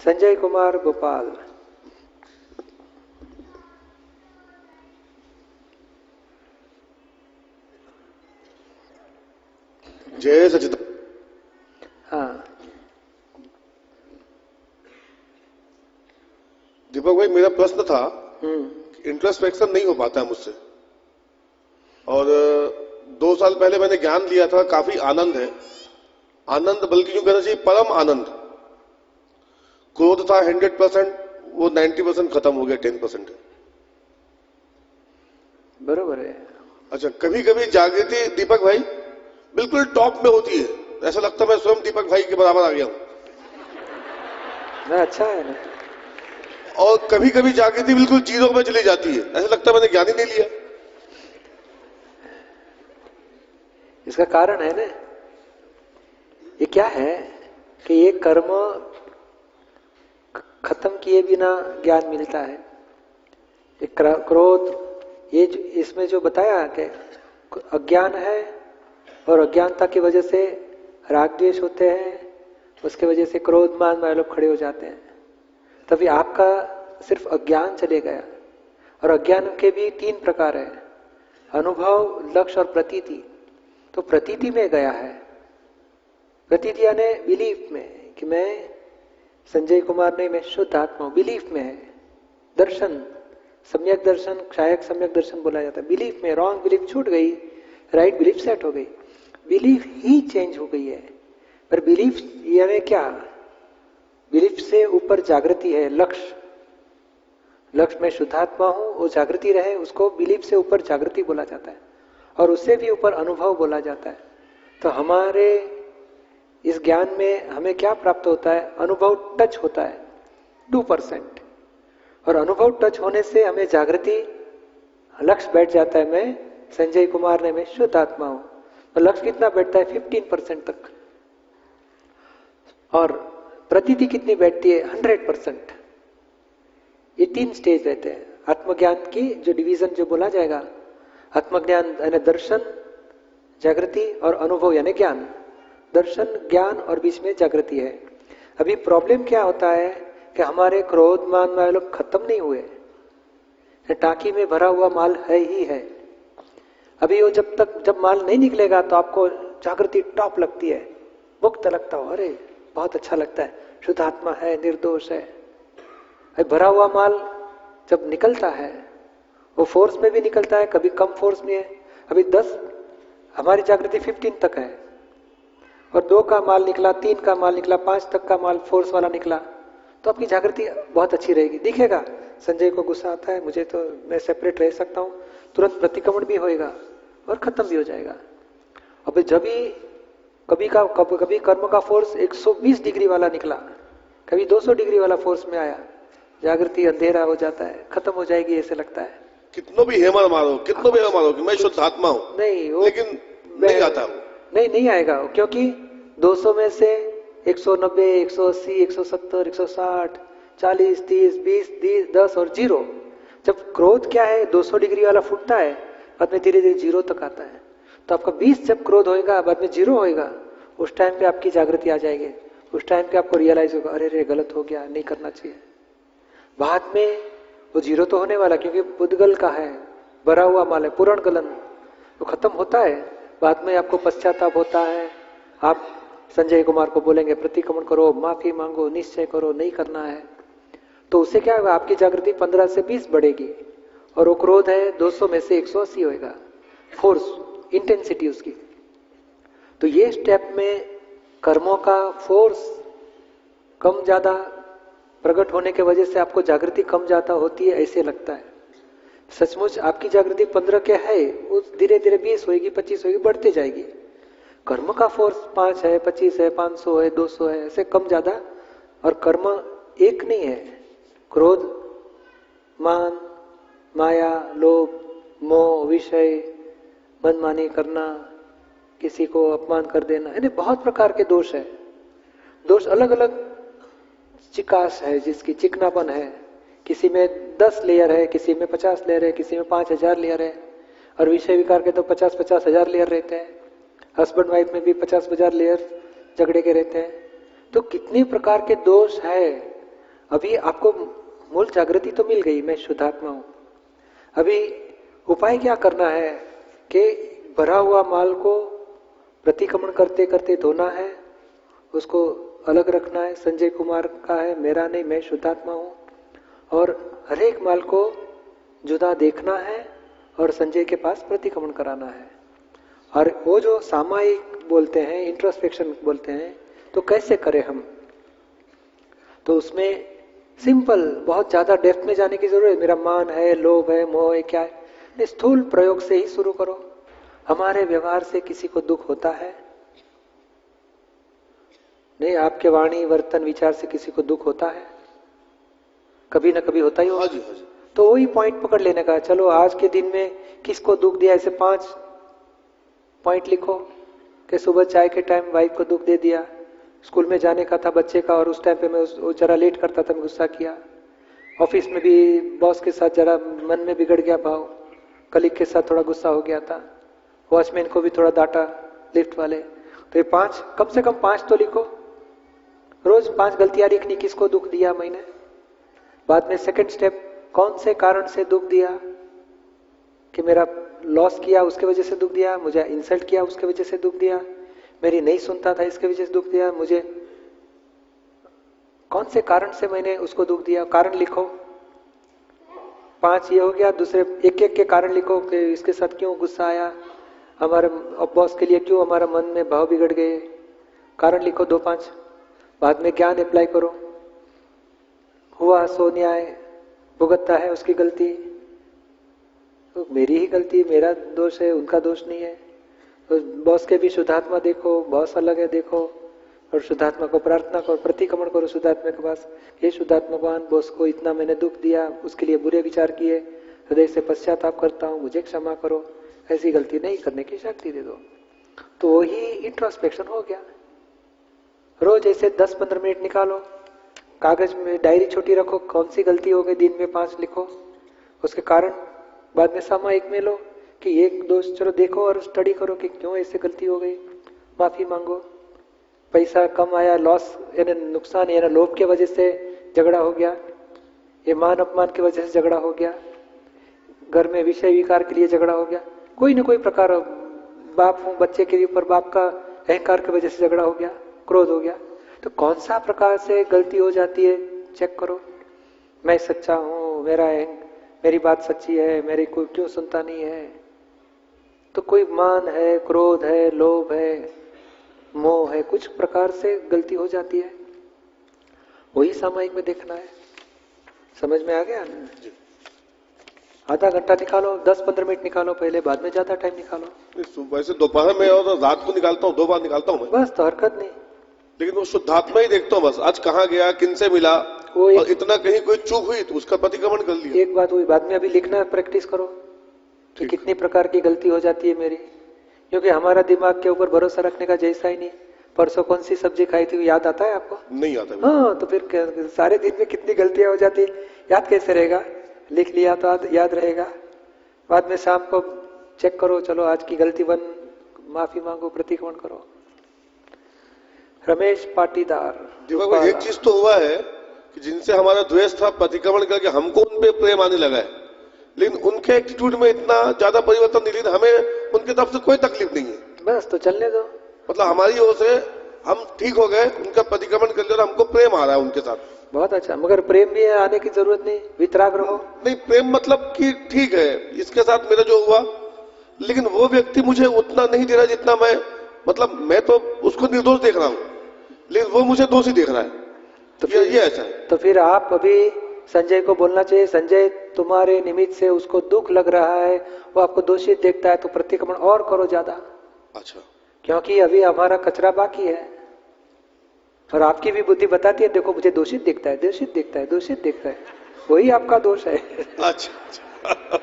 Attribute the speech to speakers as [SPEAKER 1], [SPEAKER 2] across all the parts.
[SPEAKER 1] संजय कुमार भोपाल।
[SPEAKER 2] जय सचिद।
[SPEAKER 1] हाँ
[SPEAKER 2] दीपक भाई, मेरा प्रश्न था इंट्रोस्पेक्शन नहीं हो पाता है मुझसे, और 2 साल पहले मैंने ज्ञान लिया था, काफी आनंद है, आनंद बल्कि यूं कहना चाहिए परम आनंद। क्रोध था 100%, वो 90% खत्म हो गया, 10% है।
[SPEAKER 1] बरोबर है।
[SPEAKER 2] अच्छा, कभी कभी जागृति दीपक भाई बिल्कुल टॉप में होती है, ऐसा लगता है मैं स्वयं दीपक भाई के बराबर आ गया हूं।
[SPEAKER 1] अच्छा है ना।
[SPEAKER 2] और कभी कभी जागृति बिल्कुल जीरो में चली जाती है, ऐसा लगता है मैंने ज्ञान ही नहीं लिया।
[SPEAKER 1] इसका कारण है ना, ये क्या है कि ये कर्म खत्म किए बिना ज्ञान मिलता है। ये क्रोध, ये इसमें जो बताया कि अज्ञान है और अज्ञानता की वजह से राग द्वेष होते हैं, उसके वजह से क्रोध मान वाले लोग खड़े हो जाते हैं। तभी आपका सिर्फ अज्ञान चले गया। और अज्ञान के भी 3 प्रकार है, अनुभव, लक्ष्य और प्रतीति। तो प्रतीति में गया है। प्रतीति यानी बिलीफ में कि मैं संजय कुमार नहीं, मैं शुद्ध आत्मा हूं, बिलीफ में है। दर्शन, सम्यक दर्शन, क्षायक सम्यक दर्शन बोला जाता है। बिलीफ में, रॉन्ग बिलीफ छूट गई, राइट बिलीफ सेट हो गई, बिलीफ ही चेंज हो गई है। पर बिलीफ यानी क्या? बिलीफ से ऊपर जागृति है, लक्ष्य। लक्ष्य में शुद्धात्मा हूं, वो जागृति रहे, उसको बिलीफ से ऊपर जागृति बोला जाता है। और उससे भी ऊपर अनुभव बोला जाता है। तो हमारे इस ज्ञान में हमें क्या प्राप्त होता है? अनुभव टच होता है 2%। और अनुभव टच होने से हमें जागृति, लक्ष्य बैठ जाता है, मैं संजय कुमार ने, मैं शुद्ध आत्मा हूं। तो लक्ष्य कितना बैठता है? 15% तक। और प्रतीति कितनी बैठती है? 100%। ये 3 स्टेज रहते हैं आत्मज्ञान की, जो डिवीजन जो बोला जाएगा। आत्मज्ञान यानी दर्शन, जागृति और अनुभव यानी ज्ञान। दर्शन, ज्ञान और बीच में जागृति है। अभी प्रॉब्लम क्या होता है कि हमारे क्रोध मान वाले लोग खत्म नहीं हुए, टांकी में भरा हुआ माल है ही है। अभी वो जब माल नहीं निकलेगा तो आपको जागृति टॉप लगती है, मुक्त लगता हो, अरे बहुत अच्छा लगता है, शुद्ध आत्मा है, निर्दोष है। अभी भरा हुआ माल जब निकलता है, वो फोर्स में भी निकलता है, कभी कम फोर्स में है। अभी 10, हमारी जागृति 15 तक है, और 2 का माल निकला, 3 का माल निकला, 5 तक का माल फोर्स वाला निकला, तो आपकी जागृति बहुत अच्छी रहेगी। दिखेगा संजय को गुस्सा आता है, मुझे तो, मैं सेपरेट रह सकता हूं, तुरंत प्रतिक्रमण भी होएगा और खत्म भी हो जाएगा। अब जब भी कभी कर्म का फोर्स 120 डिग्री वाला निकला, कभी 200 डिग्री वाला फोर्स में आया, जागृति अंधेरा हो जाता है, खत्म हो जाएगी ऐसे लगता है।
[SPEAKER 2] कितनों भी हेमर मारो, कितनों भी हेमर मारो कि मैं शुद्ध आत्मा हूं,
[SPEAKER 1] नहीं,
[SPEAKER 2] लेकिन नहीं आता।
[SPEAKER 1] नहीं आएगा, क्योंकि 200 में से 190, 180, 170, 160, 40, 30, 20, 10 और 0। जब क्रोध क्या है, 200 डिग्री वाला फूटता है, बाद में धीरे धीरे 0 तक आता है। तो आपका 20 जब क्रोध होएगा, बाद में 0 होएगा, उस टाइम पे आपकी जागृति आ जाएगी। उस टाइम पे आपको रियलाइज होगा, अरे रे गलत हो गया, नहीं करना चाहिए। बाद में वो 0 तो होने वाला, क्योंकि पुद्गल का है, भरा हुआ माल है, पूर्ण गलन, वो खत्म होता है। बाद में आपको पश्चाताप होता है, आप संजय कुमार को बोलेंगे प्रतिक्रमण करो, माफी मांगो, निश्चय करो, नहीं करना है। तो उससे क्या होगा? आपकी जागृति 15 से 20 बढ़ेगी, और वो क्रोध है 200 में से 180 होएगा, फोर्स, इंटेंसिटी उसकी। तो ये स्टेप में कर्मों का फोर्स कम ज्यादा प्रकट होने की वजह से आपको जागृति कम ज्यादा होती है, ऐसे लगता है। सचमुच आपकी जागृति 15 के है, उस धीरे धीरे 20 होगी, 25 होगी, बढ़ते जाएगी। कर्म का फोर्स 5 है, 25 है, 500 है, 200 है, ऐसे कम ज्यादा। और कर्म एक नहीं है, क्रोध, मान, माया, लोभ, मोह, विषय, मनमानी करना, किसी को अपमान कर देना, यानी बहुत प्रकार के दोष है। दोष अलग अलग चिकास है, जिसकी चिकनापन है, किसी में 10 लेयर है, किसी में 50 लेयर है, किसी में 5000 लेयर है। और विषय विकार के तो 50-50 हजार लेयर रहते हैं। हस्बैंड वाइफ में भी 50,000 लेयर झगड़े के रहते हैं। तो कितने प्रकार के दोष है अभी आपको मूल जागृति तो मिल गई, मैं शुद्धात्मा हूं। अभी उपाय क्या करना है कि भरा हुआ माल को प्रतिक्रमण करते करते धोना है, उसको अलग रखना है। संजय कुमार का है, मेरा नहीं, मैं शुद्धात्मा हूं। और हर एक माल को जुदा देखना है और संजय के पास प्रतिक्रमण कराना है। और वो जो सामायिक बोलते हैं, इंट्रोस्पेक्शन बोलते हैं, तो कैसे करें हम? तो उसमें सिंपल, बहुत ज्यादा डेप्थ में जाने की जरूरत है। मेरा मान है, लोभ है, मोह है, क्या है, स्थूल प्रयोग से ही शुरू करो। हमारे व्यवहार से किसी को दुख होता है? नहीं, आपके वाणी वर्तन विचार से किसी को दुख होता है? कभी ना कभी होता ही होगा। तो वही पॉइंट पकड़ लेने का, चलो आज के दिन में किसको दुख दिया, ऐसे 5 पॉइंट लिखो कि सुबह चाय के टाइम वाइफ को दुख दे दिया, स्कूल में जाने का था बच्चे का और उस टाइम पे मैं जरा लेट करता था, मैं गुस्सा किया, ऑफिस में भी बॉस के साथ जरा मन में बिगड़ गया भाव, कलीग के साथ थोड़ा गुस्सा हो गया था, वॉचमैन को भी थोड़ा डांटा, लिफ्ट वाले। तो ये 5, कम से कम 5 तो लिखो। रोज 5 गलतियां लिखनी, किसको दुख दिया मैंने। बाद में सेकंड स्टेप, कौन से कारण से दुख दिया, कि मेरा लॉस किया उसके वजह से दुख दिया, मुझे इंसल्ट किया उसके वजह से दुख दिया, मेरी नहीं सुनता था इसके वजह से दुख दिया, मुझे कौन से कारण से मैंने उसको दुख दिया, कारण लिखो। 5 ये हो गया। दूसरे एक एक के कारण लिखो कि इसके साथ क्यों गुस्सा आया, हमारे बॉस के लिए क्यों हमारा मन में भाव बिगड़ गए, कारण लिखो 2-5। बाद में ज्ञान अप्लाई करो। हुआ सो न्याय, भुगतता है उसकी गलती, तो मेरी ही गलती, मेरा दोष है, उनका दोष नहीं है। तो बॉस के भी शुद्धात्मा देखो, बॉस अलग है देखो, और शुद्धात्मा को प्रार्थना करो, प्रतिक्रमण करो शुद्धात्मा के पास, हे शुद्धात्मवान, बॉस को इतना मैंने दुख दिया, उसके लिए बुरे विचार किए, हृदय से पश्चाताप करता हूँ, मुझे क्षमा करो, ऐसी गलती नहीं करने की शक्ति दे दो। तो वही इंट्रोस्पेक्शन हो गया। रोज ऐसे 10-15 मिनट निकालो, कागज में डायरी छोटी रखो, कौन सी गलती हो गई दिन में 5 लिखो, उसके कारण बाद में सामायिक में लो कि एक दोष, चलो देखो और स्टडी करो कि क्यों ऐसे गलती हो गई, माफी मांगो। पैसा कम आया, लॉस यानी नुकसान, यानी लोभ के वजह से झगड़ा हो गया, ये मान अपमान की वजह से झगड़ा हो गया, घर में विषय विकार के लिए झगड़ा हो गया, कोई न कोई प्रकार, बाप हूं बच्चे के ऊपर बाप का अहंकार की वजह से झगड़ा हो गया, क्रोध हो गया, तो कौन सा प्रकार से गलती हो जाती है चेक करो। मैं सच्चा हूं, मेरी बात सच्ची है, मेरी कोई क्यों सुनता नहीं है, तो कोई मान है, क्रोध है, लोभ है, मोह है, कुछ प्रकार से गलती हो जाती है, वही सामायिक में देखना है। समझ में आ गया? आधा घंटा निकालो, 10-15 मिनट निकालो पहले, बाद में ज्यादा टाइम निकालो।
[SPEAKER 2] वैसे दोपहर में और रात को निकालता हूँ, 2 बार निकालता हूँ
[SPEAKER 1] बस, तो हरकत नहीं,
[SPEAKER 2] लेकिन वो शुद्धात्मा ही देखता हूँ बस, आज कहाँ गया, किन से मिला, और इतना कहीं कोई चूक हुई तो उसका प्रतिक्रमण कर लिया।
[SPEAKER 1] एक बात हुई, बाद में अभी लिखना प्रैक्टिस करो कि कितनी प्रकार की गलती हो जाती है मेरी, क्योंकि हमारा दिमाग के ऊपर भरोसा रखने का जैसा ही नहीं। परसों कौन सी सब्जी खाई थी याद आता है आपको?
[SPEAKER 2] नहीं आता।
[SPEAKER 1] हाँ, तो फिर सारे दिन में कितनी गलतियां हो जाती, याद कैसे रहेगा? लिख लिया तो याद रहेगा। बाद में शाम को चेक करो, चलो आज की गलती 1, माफी मांगो, प्रतिक्रमण करो। रमेश पाटीदार,
[SPEAKER 2] देखो एक चीज तो हुआ है कि जिनसे हमारा द्वेष था, प्रतिक्रमण करके हमको उन पे प्रेम आने लगा है, लेकिन उनके एटीट्यूड में इतना ज्यादा परिवर्तन नहीं, लेकिन हमें उनकी तरफ से कोई तकलीफ नहीं है।
[SPEAKER 1] बस तो चलने दो,
[SPEAKER 2] मतलब हमारी ओर से हम ठीक हो गए, उनका प्रतिक्रमण कर लिया और हमको प्रेम आ रहा है उनके साथ।
[SPEAKER 1] बहुत अच्छा, मगर प्रेम भी आने की जरूरत नहीं, वितराग रहो।
[SPEAKER 2] नहीं, प्रेम मतलब कि ठीक है, इसके साथ मेरा जो हुआ, लेकिन वो व्यक्ति मुझे उतना नहीं दे रहा जितना मैं तो उसको निर्दोष देख रहा हूँ, लेकिन वो मुझे दोषी देख रहा है। तो फिर ये ऐसा है।
[SPEAKER 1] तो फिर आप अभी संजय को बोलना चाहिए, संजय तुम्हारे निमित्त से उसको दुख लग रहा है, वो आपको दोषी देखता है, तो प्रतिक्रमण और करो ज्यादा।
[SPEAKER 2] अच्छा,
[SPEAKER 1] क्योंकि अभी हमारा कचरा बाकी है, और आपकी भी बुद्धि बताती है, देखो मुझे दोषित देखता है, दोषित देखता है, दोषित देखता है, वही आपका दोष है।
[SPEAKER 2] अच्छा।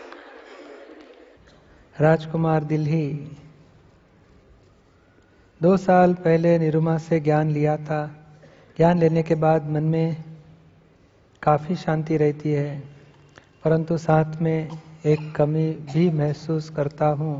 [SPEAKER 1] राजकुमार दिल्ली, 2 साल पहले निरुमा से ज्ञान लिया था। ज्ञान लेने के बाद मन में काफ़ी शांति रहती है, परंतु साथ में एक कमी भी महसूस करता हूँ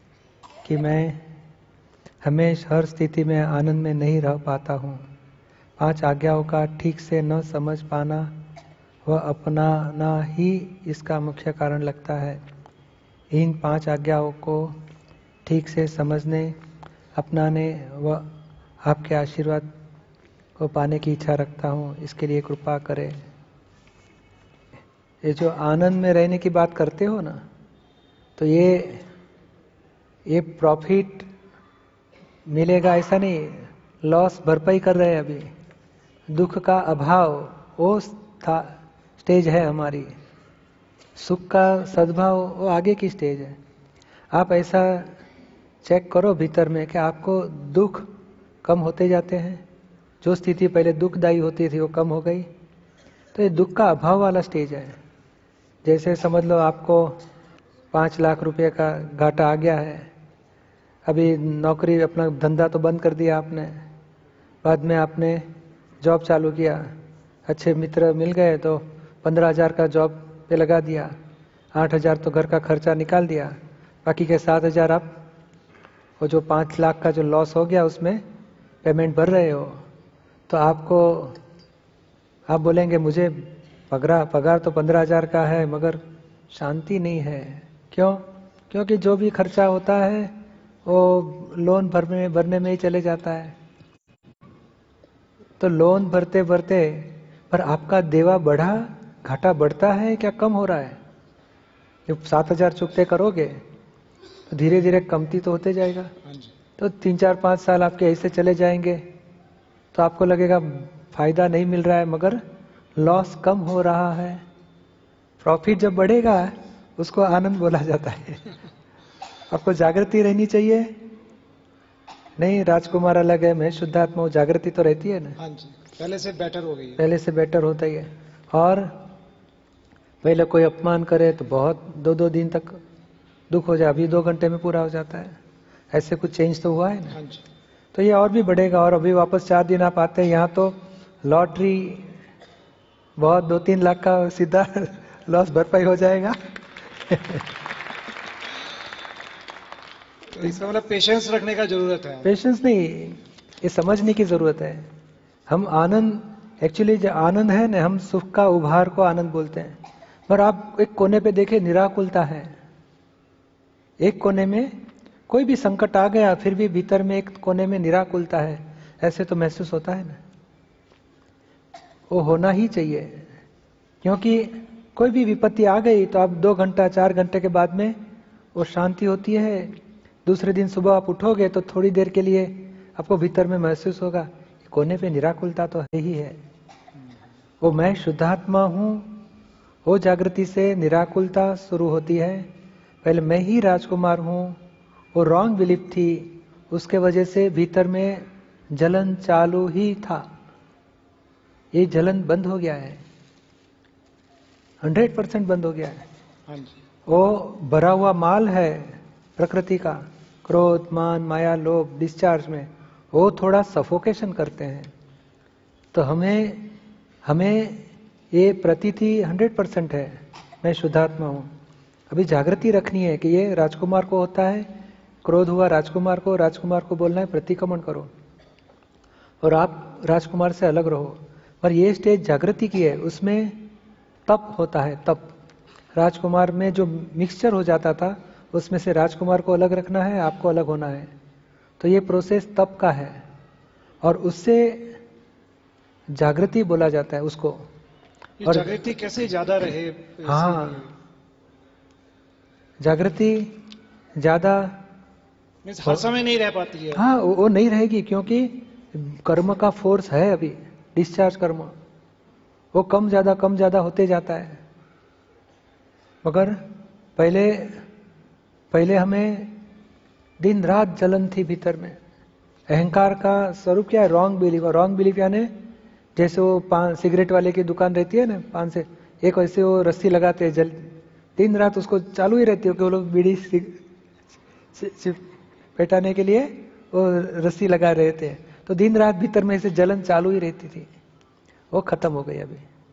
[SPEAKER 1] कि मैं हमेशा हर स्थिति में आनंद में नहीं रह पाता हूँ। 5 आज्ञाओं का ठीक से न समझ पाना व अपनाना ही इसका मुख्य कारण लगता है। इन 5 आज्ञाओं को ठीक से समझने, अपनाने व आपके आशीर्वाद को पाने की इच्छा रखता हूँ, इसके लिए कृपा करें। ये जो आनंद में रहने की बात करते हो ना, तो ये प्रॉफिट मिलेगा ऐसा नहीं, लॉस भरपाई कर रहे हैं अभी। दुख का अभाव वो स्टेज है हमारी, सुख का सद्भाव वो आगे की स्टेज है। आप ऐसा चेक करो भीतर में कि आपको दुख कम होते जाते हैं। जो स्थिति पहले दुखदायी होती थी वो कम हो गई, तो ये दुख का अभाव वाला स्टेज है। जैसे समझ लो आपको 5 लाख रुपए का घाटा आ गया है, अभी नौकरी अपना धंधा तो बंद कर दिया आपने, बाद में आपने जॉब चालू किया, अच्छे मित्र मिल गए तो 15,000 का जॉब पे लगा दिया, 8,000 तो घर का खर्चा निकाल दिया, बाकी के 7,000 आप वो जो 5 लाख का जो लॉस हो गया उसमें पेमेंट भर रहे हो। तो आप बोलेंगे मुझे पगार तो 15,000 का है मगर शांति नहीं है। क्यों? क्योंकि जो भी खर्चा होता है वो लोन भरने में ही चले जाता है। तो लोन भरते भरते पर आपका देवा बढ़ा, घाटा बढ़ता है क्या कम हो रहा है? जब 7,000 चुकते करोगे तो धीरे धीरे कमती तो होते जाएगा। तो 3-4-5 साल आपके ऐसे चले जाएंगे तो आपको लगेगा फायदा नहीं मिल रहा है मगर लॉस कम हो रहा है। प्रॉफिट जब बढ़ेगा उसको आनंद बोला जाता है। आपको जागृति रहनी चाहिए। नहीं, राजकुमार अलग है, मैं शुद्धात्मा हूँ, जागृति तो रहती है ना।
[SPEAKER 3] हाँ जी, पहले से बेटर हो गई है।
[SPEAKER 1] पहले से बेटर होता ही है। और पहले कोई अपमान करे तो बहुत 2-2 दिन तक दुख हो जाए, अभी 2 घंटे में पूरा हो जाता है। ऐसे कुछ चेंज तो हुआ है ना।
[SPEAKER 3] हाँ जी।
[SPEAKER 1] तो ये और भी बढ़ेगा। और अभी वापस 4 दिन आप आते हैं यहाँ तो लॉटरी बहुत 2-3 लाख का सीधा लॉस भरपाई हो जाएगा।
[SPEAKER 3] तो इसका मतलब पेशेंस रखने का जरूरत है।
[SPEAKER 1] पेशेंस नहीं, ये समझने की जरूरत है। हम आनंद, एक्चुअली जो आनंद है ना, हम सुख का उभार को आनंद बोलते हैं। पर आप एक कोने पे देखे निराकुलता है। एक कोने में कोई भी संकट आ गया फिर भी भीतर में एक कोने में निराकुलता है, ऐसे तो महसूस होता है ना। वो होना ही चाहिए, क्योंकि कोई भी विपत्ति आ गई तो आप 2 घंटा 4 घंटे के बाद में वो शांति होती है। दूसरे दिन सुबह आप उठोगे तो थोड़ी देर के लिए आपको भीतर में महसूस होगा कोने पे निराकुलता तो है ही है। वो मैं शुद्धात्मा हूँ, वो जागृति से निराकुलता शुरू होती है। पहले मैं ही राजकुमार हूँ, वो रॉन्ग बिलीफ थी, उसके वजह से भीतर में जलन चालू ही था। ये जलन बंद हो गया है, 100% बंद हो गया है।
[SPEAKER 3] हाँ जी।
[SPEAKER 1] वो भरा हुआ माल है प्रकृति का, क्रोध मान माया लोभ डिस्चार्ज में, वो थोड़ा सफोकेशन करते हैं। तो हमें ये प्रतीति 100% है, मैं शुद्धात्मा हूँ। अभी जागृति रखनी है कि ये राजकुमार को होता है, क्रोध हुआ राजकुमार को बोलना है प्रतिक्रमण करो और आप राजकुमार से अलग रहो। पर ये स्टेज जागृति की है, उसमें तप होता है। तप राजकुमार में जो मिक्सचर हो जाता था उसमें से राजकुमार को अलग रखना है, आपको अलग होना है। तो ये प्रोसेस तप का है और उससे जागृति बोला जाता है उसको।
[SPEAKER 3] और जागृति कैसे ज्यादा रहे?
[SPEAKER 1] हाँ, जागृति ज्यादा
[SPEAKER 3] हर समय नहीं रह पाती है।
[SPEAKER 1] हाँ, वो नहीं रहेगी क्योंकि कर्म का फोर्स है अभी, डिस्चार्ज कर्म वो कम ज्यादा होते जाता है। मगर पहले हमें दिन रात जलन थी भीतर में। अहंकार का स्वरूप क्या है? Wrong belief. और रॉन्ग बिलीफ यानी जैसे वो सिगरेट वाले की दुकान रहती है ना, पान से एक वैसे वो रस्सी लगाते हैं, दिन रात उसको चालू ही रहती है कि वो लोग बीड़ी पेटाने के लिए वो रस्सी लगा रहे थे। तो दिन रात भीतर में से जलन चालू ही रहती थी, वो खत्म हो गई।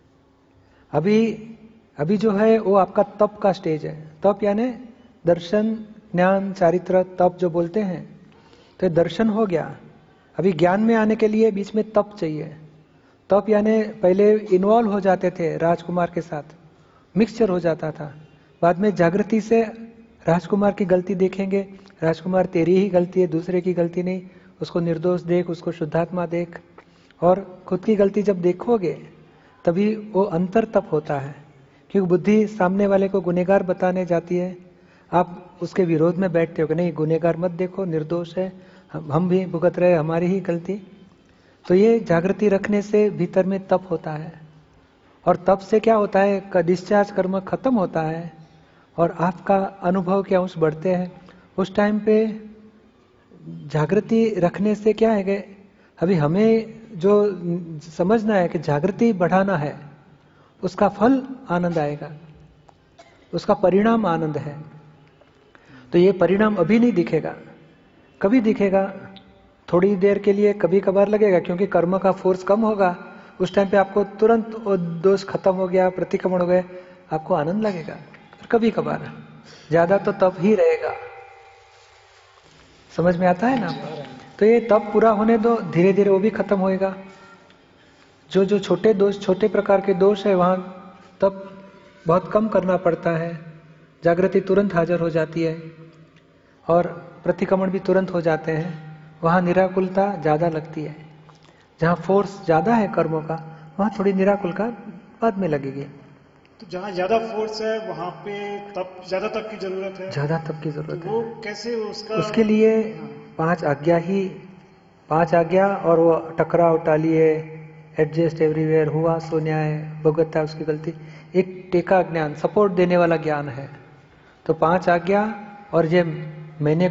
[SPEAKER 1] अभी जो है वो आपका तप का स्टेज है। तप यानी दर्शन ज्ञान चारित्र तप जो बोलते हैं। तो दर्शन हो गया, अभी ज्ञान में आने के लिए बीच में तप चाहिए। तप यानी पहले इन्वॉल्व हो जाते थे राजकुमार के साथ, मिक्सचर हो जाता था। बाद में जागृति से राजकुमार की गलती देखेंगे, राजकुमार तेरी ही गलती है, दूसरे की गलती नहीं, उसको निर्दोष देख, उसको शुद्धात्मा देख। और खुद की गलती जब देखोगे तभी वो अंतर तप होता है, क्योंकि बुद्धि सामने वाले को गुनहगार बताने जाती है, आप उसके विरोध में बैठते हो कि नहीं गुनहगार मत देखो, निर्दोष है, हम भी भुगत रहे, हमारी ही गलती। तो ये जागृति रखने से भीतर में तप होता है, और तप से क्या होता है, डिस्चार्ज कर्म खत्म होता है और आपका अनुभव के अंश बढ़ते हैं। उस टाइम पे जागृति रखने से क्या है कि अभी हमें जो समझना है कि जागृति बढ़ाना है, उसका फल आनंद आएगा, उसका परिणाम आनंद है। तो ये परिणाम अभी नहीं दिखेगा, कभी दिखेगा, थोड़ी देर के लिए कभी कभार लगेगा, क्योंकि कर्म का फोर्स कम होगा। उस टाइम पे आपको तुरंत वो दोष खत्म हो गया, प्रतिक्रमण हो गए, आपको आनंद लगेगा। और कभी कभार, ज्यादा तो तप ही रहेगा। समझ में आता है ना? तो ये तप पूरा होने दो, धीरे धीरे वो भी खत्म होएगा। जो जो छोटे दोष, छोटे प्रकार के दोष है, वहां तप बहुत कम करना पड़ता है, जागृति तुरंत हाजिर हो जाती है और प्रतिक्रमण भी तुरंत हो जाते हैं। वहां निराकुलता ज्यादा लगती है। जहां फोर्स ज्यादा है कर्मों का, वहां थोड़ी निराकुलता बाद में लगेगी।
[SPEAKER 3] तो जहाँ ज्यादा फोर्स है वहां पे ज्यादा तप की जरूरत है।
[SPEAKER 1] ज्यादा तप की जरूरत
[SPEAKER 3] तो
[SPEAKER 1] है।
[SPEAKER 3] वो कैसे
[SPEAKER 1] उसके लिए 5 आज्ञा और वो टकराव टालिए, एडजस्ट एवरीवेयर, हुआ सो न्याय, भुगतता उसकी गलती, एक टेका ज्ञान, सपोर्ट देने वाला ज्ञान है। तो 5 आज्ञा और ये मैंने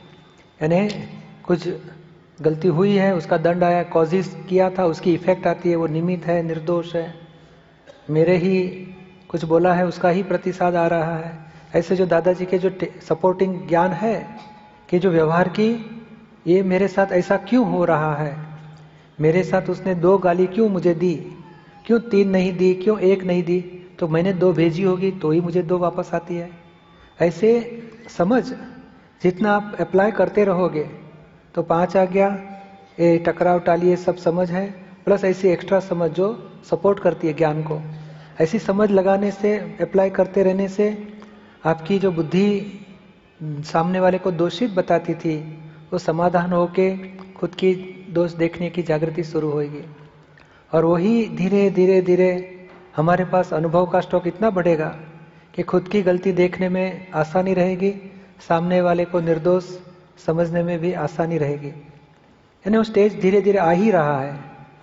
[SPEAKER 1] कुछ गलती हुई है, उसका दंड आया, कॉजेस किया था, उसकी इफेक्ट आती है, वो निमित्त है, निर्दोष है, मेरे ही कुछ बोला है उसका ही प्रतिसाद आ रहा है। ऐसे जो दादाजी के जो सपोर्टिंग ज्ञान है कि जो व्यवहार की, ये मेरे साथ ऐसा क्यों हो रहा है, मेरे साथ उसने 2 गाली क्यों मुझे दी, क्यों 3 नहीं दी, क्यों 1 नहीं दी, तो मैंने 2 भेजी होगी तो ही मुझे 2 वापस आती है। ऐसे समझ जितना आप अप्लाई करते रहोगे तो 5 आज्ञा, ये टकराव टालिए, सब समझ है, प्लस ऐसी एक्स्ट्रा समझ जो सपोर्ट करती है ज्ञान को। ऐसी समझ लगाने से, अप्लाई करते रहने से आपकी जो बुद्धि सामने वाले को दोषित बताती थी, वो समाधान होके खुद की दोष देखने की जागृति शुरू होगी। और वही धीरे धीरे धीरे हमारे पास अनुभव का स्टॉक इतना बढ़ेगा कि खुद की गलती देखने में आसानी रहेगी, सामने वाले को निर्दोष समझने में भी आसानी रहेगी। यानी वो स्टेज धीरे धीरे आ ही रहा है।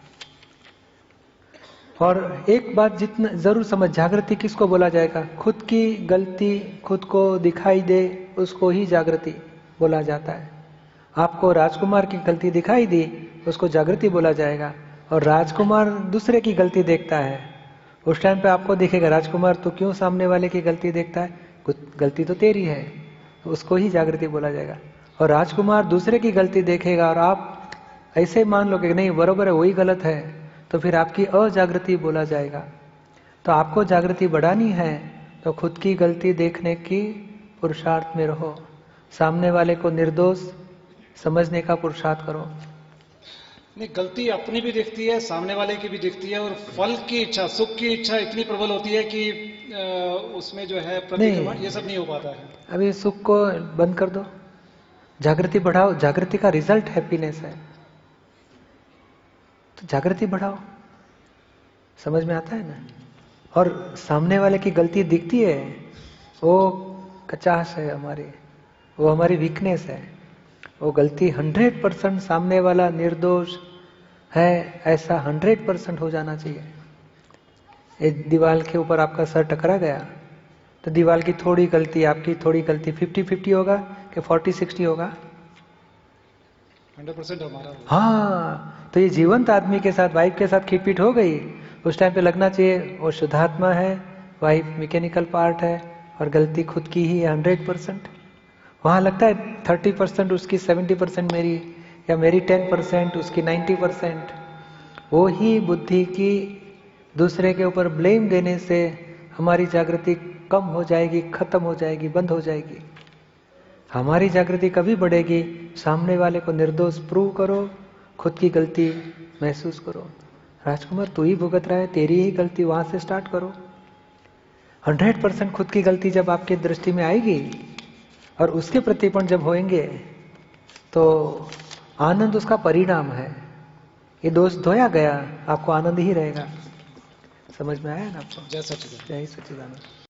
[SPEAKER 1] और एक बात जितना जरूर समझ, जागृति किसको बोला जाएगा? खुद की गलती खुद को दिखाई दे, उसको ही जागृति बोला जाता है। आपको राजकुमार की गलती दिखाई दी, उसको जागृति बोला जाएगा। और राजकुमार दूसरे की गलती देखता है, उस टाइम पे आपको दिखेगा राजकुमार तो क्यों सामने वाले की गलती देखता है, कुछ गलती तो तेरी है, तो उसको ही जागृति बोला जाएगा। और राजकुमार दूसरे की गलती देखेगा और आप ऐसे मान लो कि नहीं बरोबर है, वही गलत है, तो फिर आपकी अजागृति बोला जाएगा। तो आपको जागृति बढ़ानी है तो खुद की गलती देखने की पुरुषार्थ में रहो, सामने वाले को निर्दोष समझने का पुरुषार्थ करो।
[SPEAKER 3] नहीं, गलती अपनी भी दिखती है, सामने वाले की भी दिखती है, और फल की इच्छा, सुख की इच्छा इतनी प्रबल होती है कि उसमें जो है प्रतिक्रमण ये सब नहीं हो पाता है।
[SPEAKER 1] अभी सुख को बंद कर दो, जागृति बढ़ाओ। जागृति का रिजल्ट हैप्पीनेस है, तो जागृति बढ़ाओ। समझ में आता है ना? और सामने वाले की गलती दिखती है, वो कचाश है हमारी, वो हमारी वीकनेस है। वो गलती 100% सामने वाला निर्दोष है ऐसा 100% हो जाना चाहिए। एक दीवार के ऊपर आपका सर टकरा गया तो दीवार की थोड़ी गलती, आपकी थोड़ी गलती 50-50 होगा कि 40-60 होगा?
[SPEAKER 3] 100% हमारा।
[SPEAKER 1] हाँ, तो ये जीवंत आदमी के साथ, वाइफ के साथ खींचपीट हो गई, उस टाइम पे लगना चाहिए वो शुद्धात्मा है, वाइफ मैकेनिकल पार्ट है और गलती खुद की ही है 100%। वहां लगता है 30% उसकी, 70% मेरी, या मेरी 10% उसकी 90%। वो ही बुद्धि की दूसरे के ऊपर ब्लेम देने से हमारी जागृति कम हो जाएगी, खत्म हो जाएगी, बंद हो जाएगी। हमारी जागृति कभी बढ़ेगी? सामने वाले को निर्दोष प्रूव करो, खुद की गलती महसूस करो। राजकुमार तू ही भुगत रहा है, तेरी ही गलती, वहां से स्टार्ट करो। 100% खुद की गलती जब आपकी दृष्टि में आएगी और उसके प्रतिपण जब होंगे तो आनंद उसका परिणाम है। ये दोष धोया गया, आपको आनंद ही रहेगा। समझ में आया ना आपको?
[SPEAKER 3] जय सच्चिदानंद।
[SPEAKER 1] जय सच्चिदानंद।